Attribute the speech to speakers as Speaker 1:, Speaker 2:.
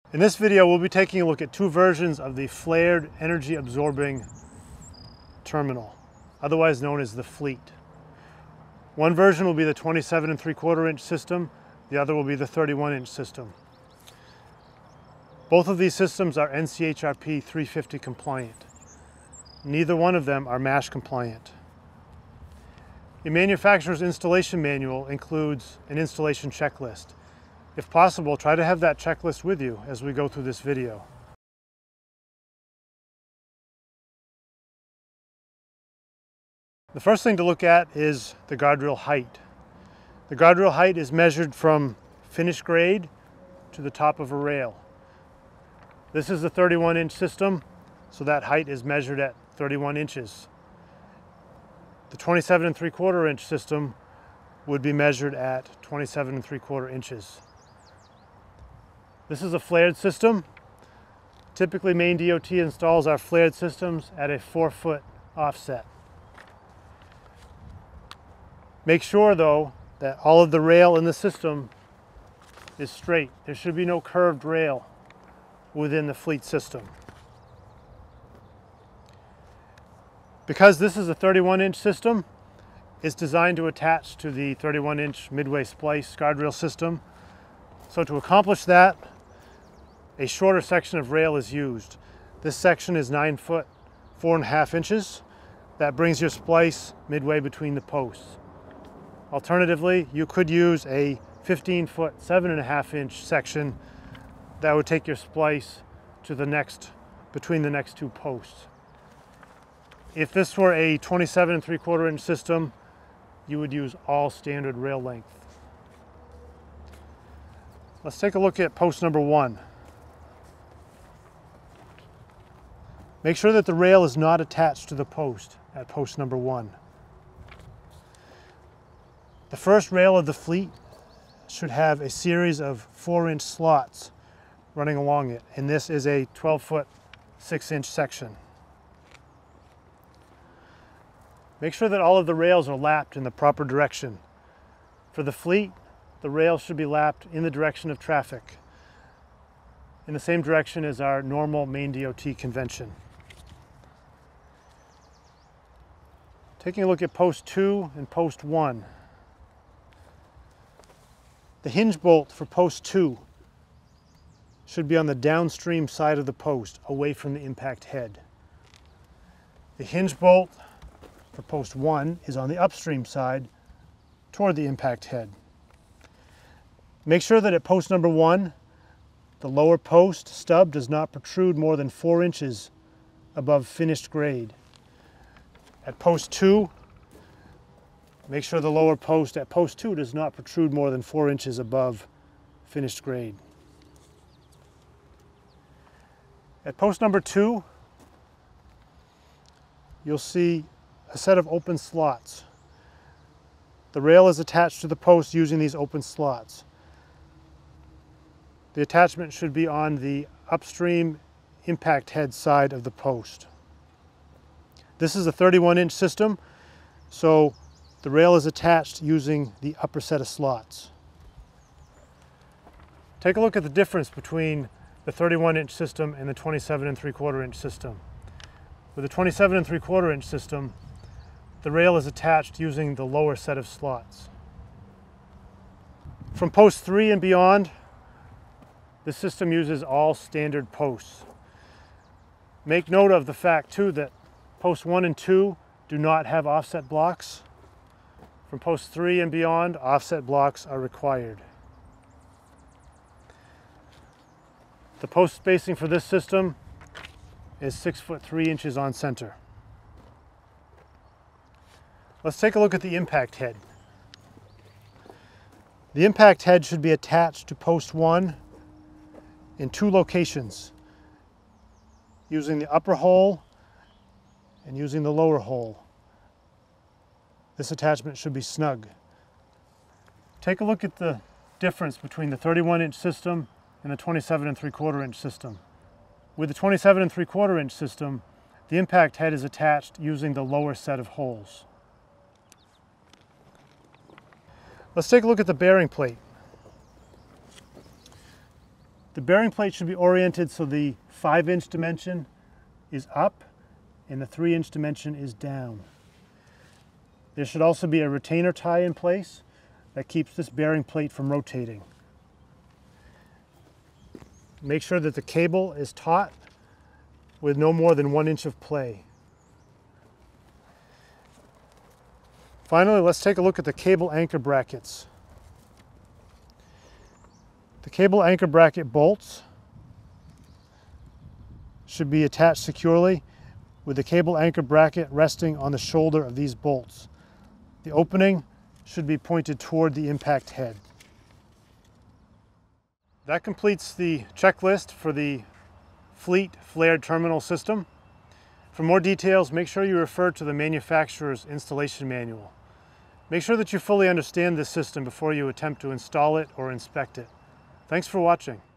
Speaker 1: In this video, we'll be taking a look at two versions of the flared energy absorbing terminal, otherwise known as the FLEAT. One version will be the 27 3/4 inch system, the other will be the 31 inch system. Both of these systems are NCHRP 350 compliant. Neither one of them are MASH compliant. A manufacturer's installation manual includes an installation checklist. If possible, try to have that checklist with you as we go through this video. The first thing to look at is the guardrail height. The guardrail height is measured from finish grade to the top of a rail. This is the 31 inch system, so that height is measured at 31 inches. The 27 3/4 inch system would be measured at 27 3/4 inches. This is a flared system. Typically, MaineDOT installs our flared systems at a 4-foot offset. Make sure, though, that all of the rail in the system is straight. There should be no curved rail within the FLEAT system. Because this is a 31 inch system, it's designed to attach to the 31 inch midway splice guardrail system. So to accomplish that, a shorter section of rail is used. This section is 9 foot 4.5 inches. That brings your splice midway between the posts. Alternatively, you could use a 15 foot 7.5 inch section that would take your splice to the next, between the next two posts. If this were a 27 3/4 inch system, you would use all standard rail length. Let's take a look at post number 1. Make sure that the rail is not attached to the post at post number 1. The first rail of the FLEAT should have a series of 4-inch slots running along it, and this is a 12 foot 6 inch section. Make sure that all of the rails are lapped in the proper direction. For the FLEAT, the rails should be lapped in the direction of traffic, in the same direction as our normal MaineDOT convention. Taking a look at post 2 and post 1. The hinge bolt for post 2 should be on the downstream side of the post, away from the impact head. The hinge bolt for post 1 is on the upstream side toward the impact head. Make sure that at post number 1, the lower post stub does not protrude more than 4 inches above finished grade. At post 2, make sure the lower post at post 2 does not protrude more than 4 inches above finished grade. At post number 2, you'll see a set of open slots. The rail is attached to the post using these open slots. The attachment should be on the upstream impact head side of the post. This is a 31 inch system, so the rail is attached using the upper set of slots. Take a look at the difference between the 31 inch system and the 27 3/4 inch system. With the 27 3/4 inch system, the rail is attached using the lower set of slots. From post 3 and beyond, the system uses all standard posts. Make note of the fact too that posts 1 and 2 do not have offset blocks. From post 3 and beyond, offset blocks are required. The post spacing for this system is 6 foot 3 inches on center. Let's take a look at the impact head. The impact head should be attached to post 1 in 2 locations, using the upper hole and using the lower hole. This attachment should be snug. Take a look at the difference between the 31 inch system and the 27 3/4 inch system. With the 27 3/4 inch system, the impact head is attached using the lower set of holes. Let's take a look at the bearing plate. The bearing plate should be oriented so the 5-inch dimension is up and the 3-inch dimension is down. There should also be a retainer tie in place that keeps this bearing plate from rotating. Make sure that the cable is taut with no more than 1 inch of play. Finally, let's take a look at the cable anchor brackets. The cable anchor bracket bolts should be attached securely with the cable anchor bracket resting on the shoulder of these bolts. The opening should be pointed toward the impact head. That completes the checklist for the FLEAT flared terminal system. For more details, make sure you refer to the manufacturer's installation manual. Make sure that you fully understand this system before you attempt to install it or inspect it. Thanks for watching.